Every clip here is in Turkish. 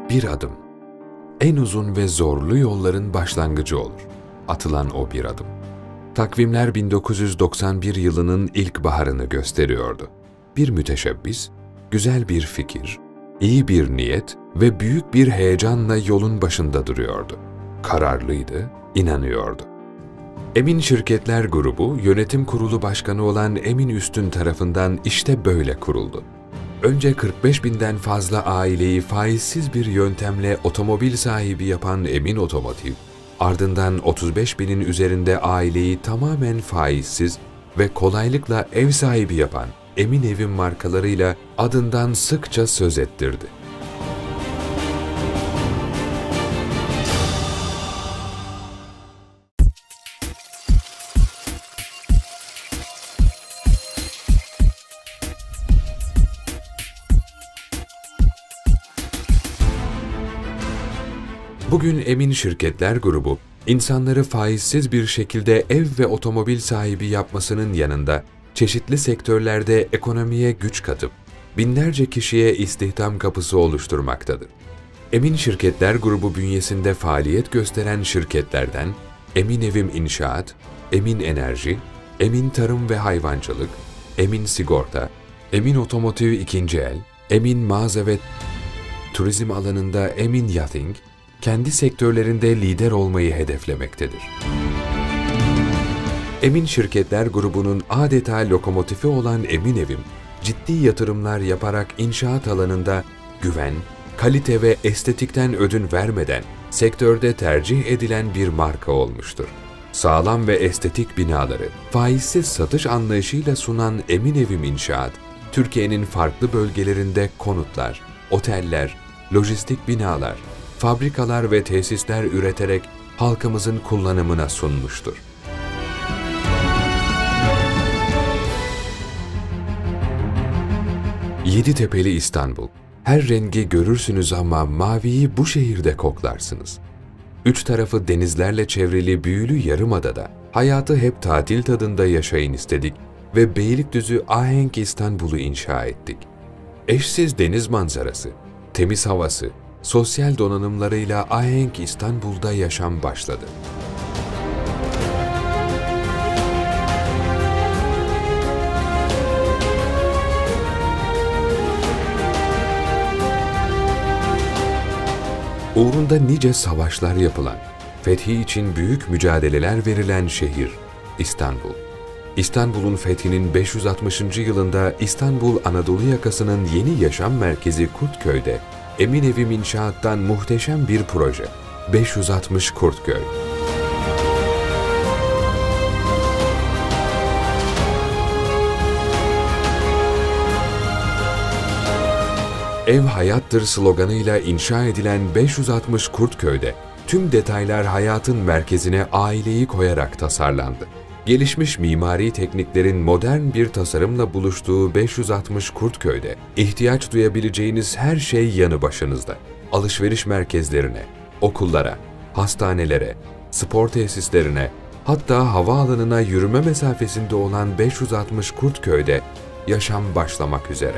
Bir adım. En uzun ve zorlu yolların başlangıcı olur. Atılan o bir adım. Takvimler 1991 yılının ilkbaharını gösteriyordu. Bir müteşebbis, güzel bir fikir, iyi bir niyet ve büyük bir heyecanla yolun başında duruyordu. Kararlıydı, inanıyordu. Emin Şirketler Grubu, yönetim kurulu başkanı olan Emin Üstün tarafından işte böyle kuruldu. Önce 45.000'den fazla aileyi faizsiz bir yöntemle otomobil sahibi yapan Emin Otomotiv, ardından 35.000'in üzerinde aileyi tamamen faizsiz ve kolaylıkla ev sahibi yapan Emin Evim markalarıyla adından sıkça söz ettirdi. Bugün Emin Şirketler Grubu, insanları faizsiz bir şekilde ev ve otomobil sahibi yapmasının yanında, çeşitli sektörlerde ekonomiye güç katıp, binlerce kişiye istihdam kapısı oluşturmaktadır. Emin Şirketler Grubu bünyesinde faaliyet gösteren şirketlerden, Emin Evim İnşaat, Emin Enerji, Emin Tarım ve Hayvancılık, Emin Sigorta, Emin Otomotiv İkinci El, Emin Mağaza ve Turizm alanında Emin Yachting, kendi sektörlerinde lider olmayı hedeflemektedir. Emin Şirketler Grubu'nun adeta lokomotifi olan Emin Evim, ciddi yatırımlar yaparak inşaat alanında güven, kalite ve estetikten ödün vermeden sektörde tercih edilen bir marka olmuştur. Sağlam ve estetik binaları faizsiz satış anlayışıyla sunan Emin Evim İnşaat, Türkiye'nin farklı bölgelerinde konutlar, oteller, lojistik binalar, fabrikalar ve tesisler üreterek halkımızın kullanımına sunmuştur. Yeditepe'li İstanbul. Her rengi görürsünüz ama maviyi bu şehirde koklarsınız. Üç tarafı denizlerle çevrili büyülü yarımadada hayatı hep tatil tadında yaşayın istedik ve Beylikdüzü Ahenk İstanbul'u inşa ettik. Eşsiz deniz manzarası, temiz havası, sosyal donanımlarıyla Ahenk İstanbul'da yaşam başladı. Uğrunda nice savaşlar yapılan, fethi için büyük mücadeleler verilen şehir İstanbul. İstanbul'un fethinin 560. yılında İstanbul Anadolu yakasının yeni yaşam merkezi Kurtköy'de Emin Evim İnşaat'tan muhteşem bir proje, 560 Kurtköy. Ev hayattır sloganıyla inşa edilen 560 Kurtköy'de tüm detaylar hayatın merkezine aileyi koyarak tasarlandı. Gelişmiş mimari tekniklerin modern bir tasarımla buluştuğu 560 Kurtköy'de ihtiyaç duyabileceğiniz her şey yanı başınızda. Alışveriş merkezlerine, okullara, hastanelere, spor tesislerine, hatta havaalanına yürüme mesafesinde olan 560 Kurtköy'de yaşam başlamak üzere.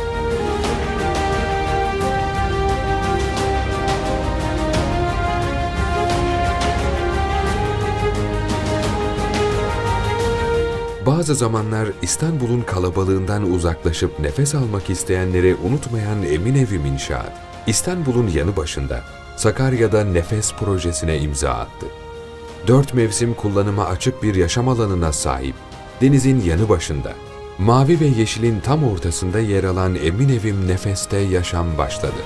Bazı zamanlar İstanbul'un kalabalığından uzaklaşıp nefes almak isteyenleri unutmayan Emin Evim İnşaat, İstanbul'un yanı başında Sakarya'da Nefes projesine imza attı. 4 mevsim kullanıma açık bir yaşam alanına sahip, denizin yanı başında, mavi ve yeşilin tam ortasında yer alan Emin Evim Nefes'te yaşam başladı.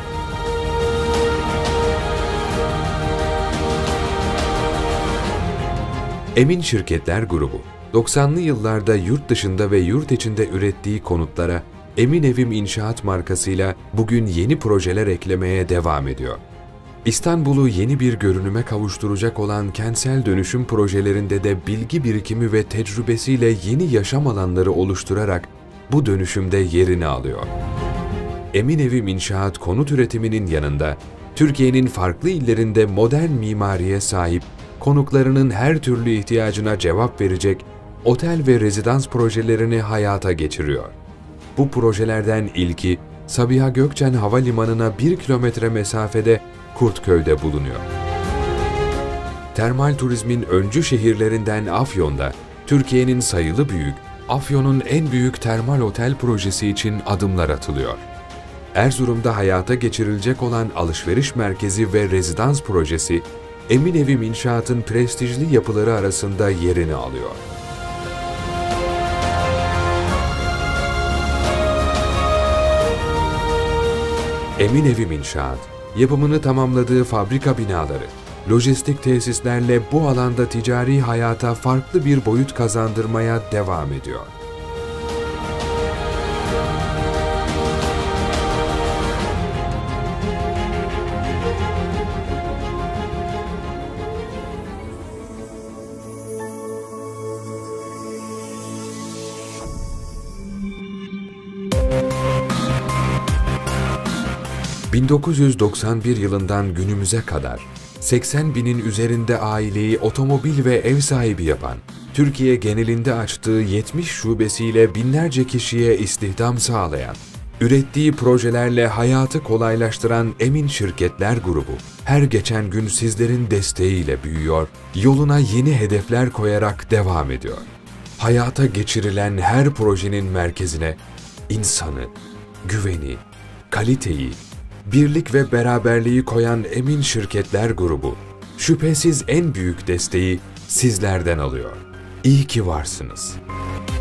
Emin Şirketler Grubu, 90'lı yıllarda yurt dışında ve yurt içinde ürettiği konutlara Emin Evim İnşaat markasıyla bugün yeni projeler eklemeye devam ediyor. İstanbul'u yeni bir görünüme kavuşturacak olan kentsel dönüşüm projelerinde de bilgi birikimi ve tecrübesiyle yeni yaşam alanları oluşturarak bu dönüşümde yerini alıyor. Emin Evim İnşaat konut üretiminin yanında Türkiye'nin farklı illerinde modern mimariye sahip, konuklarının her türlü ihtiyacına cevap verecek otel ve rezidans projelerini hayata geçiriyor. Bu projelerden ilki Sabiha Gökçen Havalimanı'na 1 kilometre mesafede Kurtköy'de bulunuyor. Termal turizmin öncü şehirlerinden Afyon'da, Türkiye'nin sayılı büyük, Afyon'un en büyük termal otel projesi için adımlar atılıyor. Erzurum'da hayata geçirilecek olan alışveriş merkezi ve rezidans projesi, Eminevim İnşaat'ın prestijli yapıları arasında yerini alıyor. Eminevim İnşaat, yapımını tamamladığı fabrika binaları, lojistik tesislerle bu alanda ticari hayata farklı bir boyut kazandırmaya devam ediyor. ...1991 yılından günümüze kadar 80 binin üzerinde aileyi otomobil ve ev sahibi yapan, Türkiye genelinde açtığı 70 şubesiyle binlerce kişiye istihdam sağlayan, ürettiği projelerle hayatı kolaylaştıran Emin Şirketler Grubu, her geçen gün sizlerin desteğiyle büyüyor, yoluna yeni hedefler koyarak devam ediyor. Hayata geçirilen her projenin merkezine insanı, güveni, kaliteyi, birlik ve beraberliği koyan Emin Şirketler Grubu, şüphesiz en büyük desteği sizlerden alıyor. İyi ki varsınız.